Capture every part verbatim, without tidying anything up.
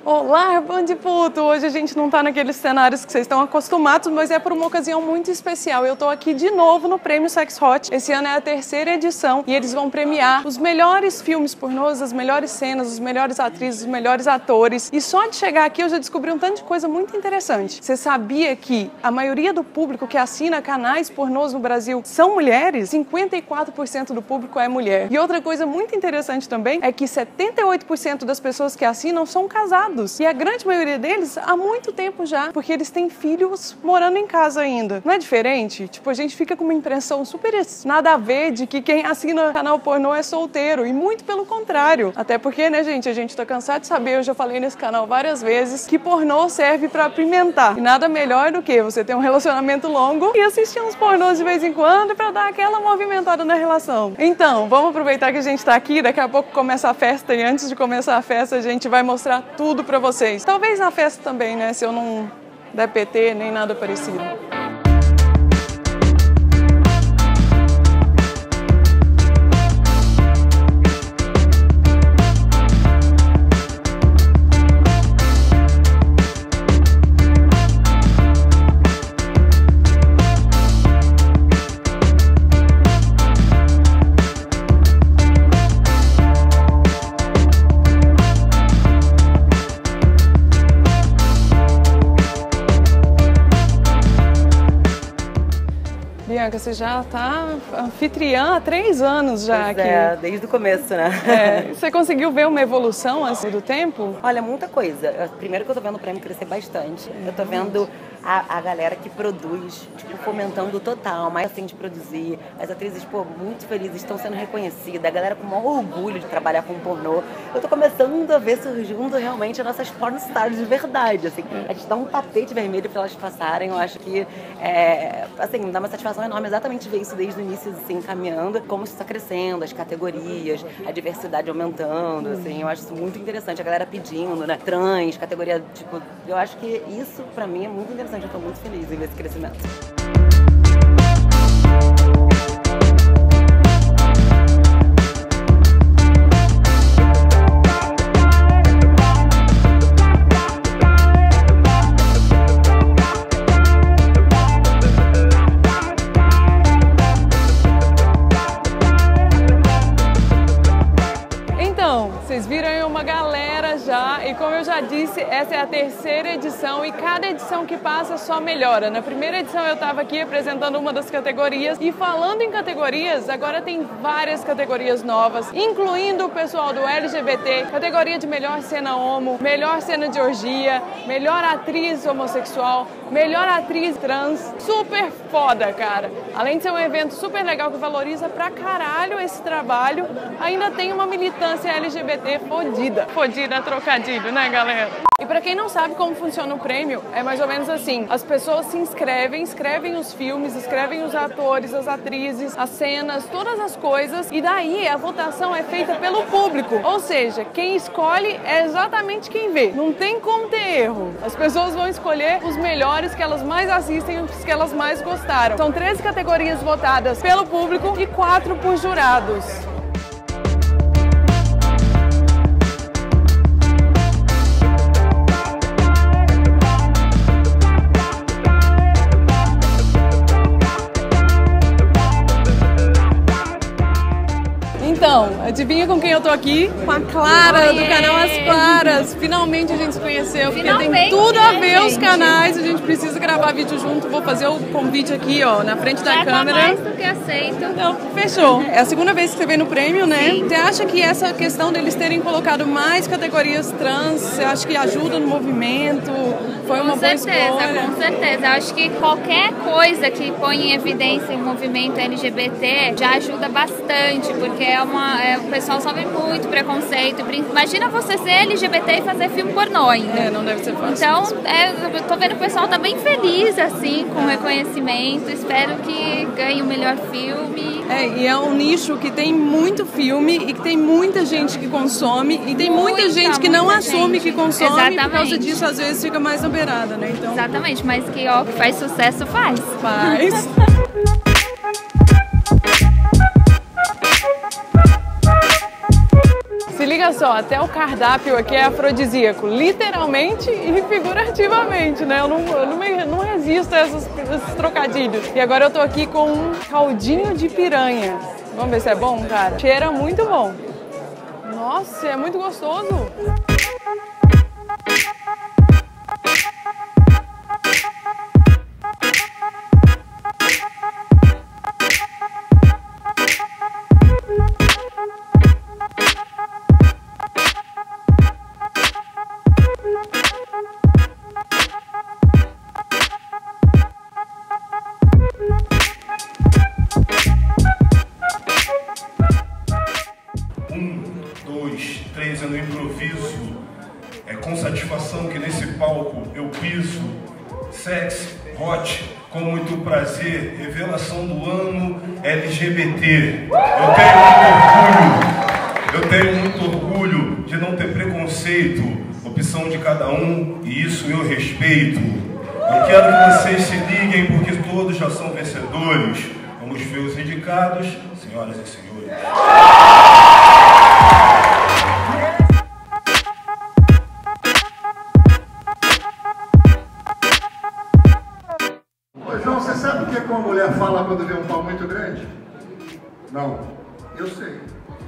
Olá, Band Puto! Hoje a gente não tá naqueles cenários que vocês estão acostumados, mas é por uma ocasião muito especial. Eu tô aqui de novo no Prêmio Sex Hot. Esse ano é a terceira edição e eles vão premiar os melhores filmes pornôs, as melhores cenas, os melhores atrizes, os melhores atores. E só de chegar aqui eu já descobri um tanto de coisa muito interessante. Você sabia que a maioria do público que assina canais pornôs no Brasil são mulheres? cinquenta e quatro por cento do público é mulher. E outra coisa muito interessante também é que setenta e oito por cento das pessoas que assinam são casados. E a grande maioria deles há muito tempo já, porque eles têm filhos morando em casa ainda. Não é diferente? Tipo, a gente fica com uma impressão super nada a ver de que quem assina canal pornô é solteiro. E muito pelo contrário. Até porque, né, gente, a gente tá cansado de saber, eu já falei nesse canal várias vezes, que pornô serve pra apimentar. E nada melhor do que você ter um relacionamento longo e assistir uns pornôs de vez em quando pra dar aquela movimentada na relação. Então, vamos aproveitar que a gente tá aqui, daqui a pouco começa a festa e antes de começar a festa a gente vai mostrar tudo pra vocês. Talvez na festa também, né? Se eu não der P T nem nada parecido. Bianca, você já está anfitriã há três anos já pois aqui. É, desde o começo, né? É. Você conseguiu ver uma evolução assim do tempo? Olha, muita coisa. Primeiro que eu tô vendo o prêmio crescer bastante. Eu tô vendo a, a galera que produz, tipo, fomentando total, mais assim de produzir. As atrizes, pô, muito felizes, estão sendo reconhecidas. A galera com o maior orgulho de trabalhar com pornô. Eu tô começando a ver surgindo realmente as nossas pornstars de verdade, assim. A gente dá um tapete vermelho pra elas passarem. Eu acho que, é, assim, me dá uma satisfação enorme exatamente ver isso desde o início, assim, caminhando, como isso está crescendo, as categorias, a diversidade aumentando, assim, eu acho isso muito interessante, a galera pedindo, né, trans, categoria, tipo, eu acho que isso, pra mim, é muito interessante, eu tô muito feliz em ver esse crescimento. Vocês viram aí uma galera já, e como eu já disse, essa é a terceira edição e cada edição que passa só melhora. Na primeira edição eu estava aqui apresentando uma das categorias e falando em categorias, agora tem várias categorias novas, incluindo o pessoal do L G B T, categoria de melhor cena homo, melhor cena de orgia, melhor atriz homossexual, melhor atriz trans, super foda, cara. Além de ser um evento super legal que valoriza pra caralho esse trabalho, ainda tem uma militância L G B T fodida. Fodida, trocadilho, né, galera? E pra quem não sabe como funciona o prêmio, é mais ou menos assim. As pessoas se inscrevem, escrevem os filmes, escrevem os atores, as atrizes, as cenas, todas as coisas. E daí a votação é feita pelo público. Ou seja, quem escolhe é exatamente quem vê. Não tem como ter erro. As pessoas vão escolher os melhores que elas mais assistem, os que elas mais gostaram. São treze categorias votadas pelo público e quatro por jurados. Então, adivinha com quem eu tô aqui? Com a Clara, do canal As Claras. Finalmente a gente se conheceu, porque Finalmente, tem tudo a ver né, os canais. A gente precisa gravar vídeo junto. Vou fazer o convite aqui, ó, na frente da Já câmera. tá mais do que aceito. Então, fechou. É a segunda vez que você vem no prêmio, né? Sim. Você acha que essa questão deles terem colocado mais categorias trans, você acha que ajuda no movimento? Foi uma Com boa certeza, escolha? com certeza. Eu acho que qualquer coisa que põe em evidência o movimento L G B T já ajuda bastante, porque é uma, é, o pessoal sofre muito preconceito. Imagina você ser L G B T e fazer filme pornô ainda. É, não deve ser fácil. Então, é, eu tô vendo o pessoal tá bem feliz, assim, com o reconhecimento. Espero que ganhe o melhor filme. É, e é um nicho que tem muito filme e que tem muita gente que consome e tem muita, Muita, gente que não muita assume gente. que consome. Exatamente. Por causa disso, às vezes, fica mais na beirada, né? Então, Exatamente, mas que ó, que faz sucesso, faz. faz. Se liga liga só, até o cardápio aqui é afrodisíaco, literalmente e figurativamente, né? Eu não, eu não, me, não resisto a esses, esses trocadilhos. E agora eu tô aqui com um caldinho de piranha. Vamos ver se é bom, cara? Cheira muito bom. Nossa, é muito gostoso. três, eu no improviso, é com satisfação que nesse palco eu piso, sexy, hot, com muito prazer, revelação do ano L G B T. Eu tenho muito orgulho, eu tenho muito orgulho de não ter preconceito, opção de cada um, e isso eu respeito. Eu quero que vocês se liguem porque todos já são vencedores. Vamos ver os indicados, senhoras e senhores. João, você sabe o que uma mulher fala quando vê um pau muito grande? Não, eu sei.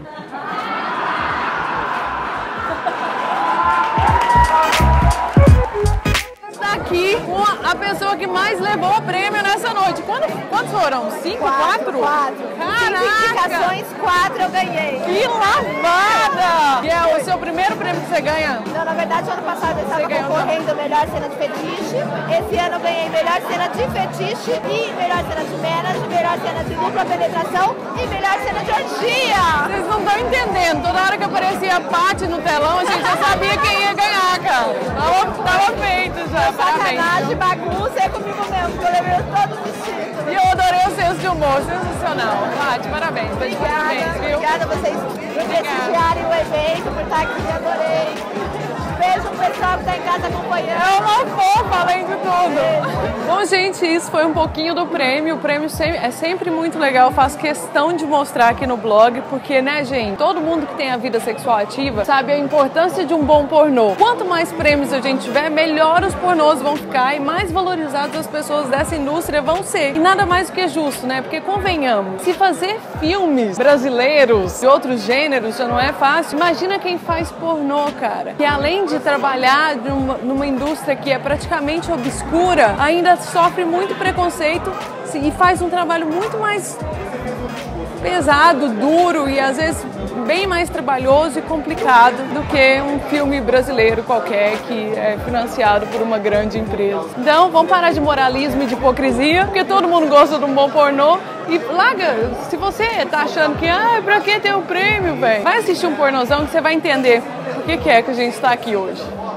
Está aqui com a pessoa que mais levou o prêmio nessa noite. Quantos, quantos foram? Cinco? Quatro? Quatro. Caraca! Cinco indicações, quatro eu ganhei. Que lavada! E é o seu primeiro prêmio que você ganha? Não, na verdade, ano passado eu estava concorrendo melhor cena de fetiche. Esse ano eu ganhei melhor cena de fetiche e melhor cena de menas, melhor cena de dupla penetração e melhor cena de orgia. Vocês não estão entendendo. Toda hora que aparecia a Paty no telão, a gente já sabia quem ia ganhar, cara. Tava, tava feito já. Sacanagem, bagunça, é comigo mesmo, porque eu levei todos os vestidos. E eu adorei o senso de humor, sensacional. Paty, parabéns. Obrigada, parabéns, viu? obrigada a vocês por prestigiarem o evento, por estar aqui, adorei. Beijo pro pessoal que tá em casa acompanhando. É uma fofa, além de tudo. Bom, gente, isso foi um pouquinho do prêmio. O prêmio é sempre muito legal. Eu faço questão de mostrar aqui no blog, porque, né, gente, todo mundo que tem a vida sexual ativa sabe a importância de um bom pornô. Quanto mais prêmios a gente tiver, melhor os pornôs vão ficar e mais valorizadas as pessoas dessa indústria vão ser. E nada mais do que justo, né? Porque, convenhamos, se fazer filmes brasileiros de outros gêneros já não é fácil, imagina quem faz pornô, cara. Que além de de trabalhar numa, numa indústria que é praticamente obscura, ainda sofre muito preconceito e faz um trabalho muito mais pesado, duro e às vezes bem mais trabalhoso e complicado do que um filme brasileiro qualquer que é financiado por uma grande empresa. Então vamos parar de moralismo e de hipocrisia, porque todo mundo gosta de um bom pornô. E larga, se você tá achando que, ah, pra que ter o prêmio, velho? Vai assistir um pornozão que você vai entender por que, que é que a gente tá aqui hoje.